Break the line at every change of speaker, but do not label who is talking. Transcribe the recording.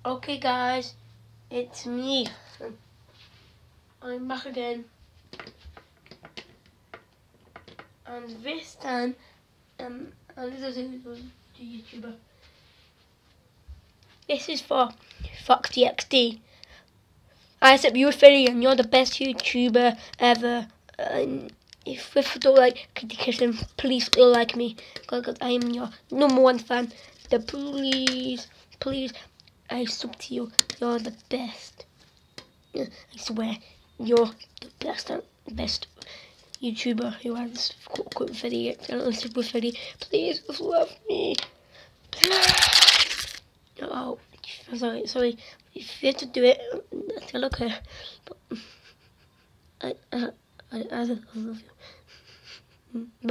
Okay guys, it's me. I'm back again. And this time, a little to YouTuber. This is for Foxdy XD. I said you're Philly and you're the best YouTuber ever. If you don't like Kitty Kitten, please still like me because I am your #1 fan. Please, I sub to you. You're the best. I swear, you're the best YouTuber who has quite video. Please love me. Oh, sorry. If you have to do it, tell okay. But I love you. Bye.